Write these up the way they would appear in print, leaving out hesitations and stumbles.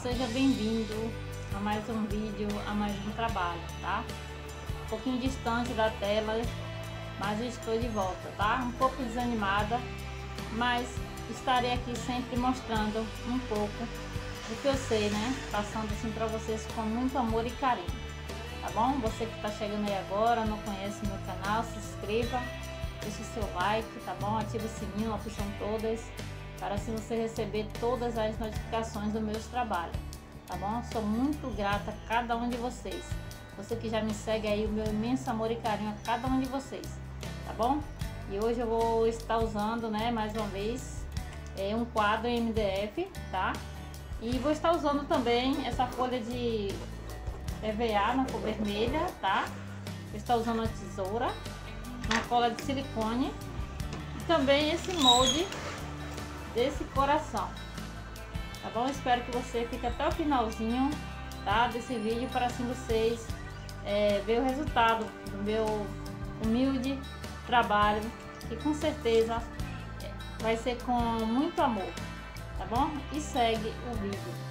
seja bem-vindo a mais um vídeo, a mais um trabalho, tá? Um pouquinho distante da tela, mas eu estou de volta, tá? Um pouco desanimada, mas estarei aqui sempre mostrando um pouco do que eu sei, né? Passando assim para vocês com muito amor e carinho, tá bom? Você que está chegando aí agora, não conhece meu canal, se inscreva, deixe seu like, tá bom? Ative o sininho, a opção todas, para assim você receber todas as notificações dos meus trabalhos, tá bom? Sou muito grata a cada um de vocês. Você que já me segue aí, o meu imenso amor e carinho a cada um de vocês, tá bom? E hoje eu vou estar usando, né, mais uma vez, um quadro em MDF, tá? E vou estar usando também essa folha de EVA na cor vermelha, tá? Vou estar usando uma tesoura, uma cola de silicone e também esse molde desse coração, tá bom? Espero que você fique até o finalzinho, tá, desse vídeo, para assim vocês ver o resultado do meu humilde trabalho, que com certeza vai ser com muito amor, tá bom? E segue o vídeo.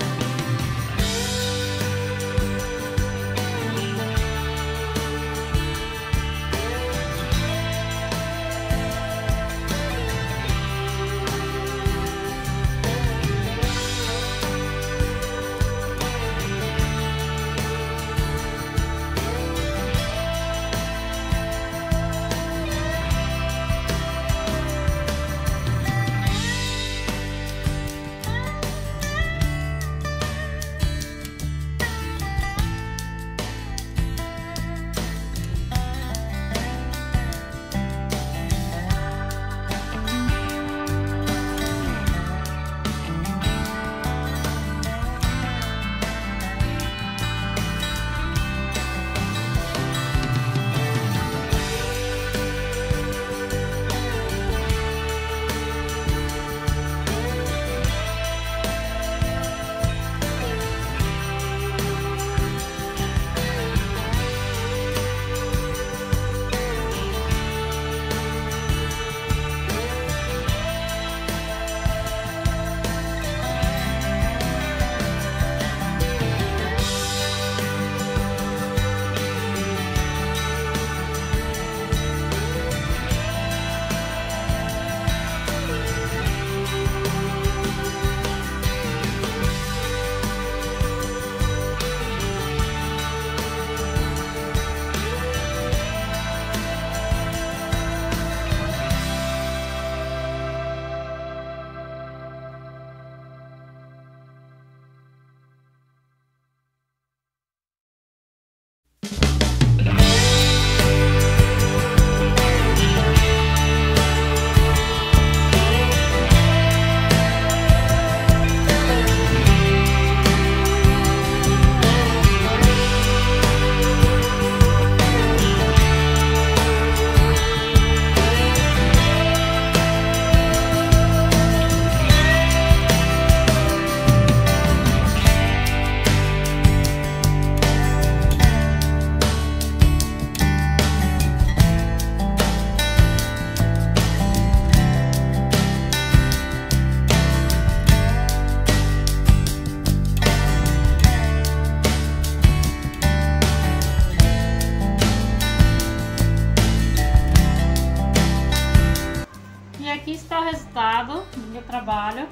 Aqui está o resultado do meu trabalho.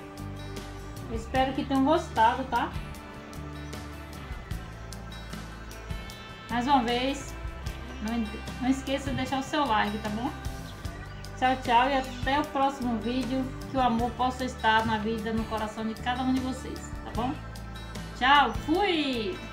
Eu espero que tenham gostado, tá? Mais uma vez, não esqueça de deixar o seu like, tá bom? Tchau, tchau, e até o próximo vídeo. Que o amor possa estar na vida, no coração de cada um de vocês, tá bom? Tchau, fui!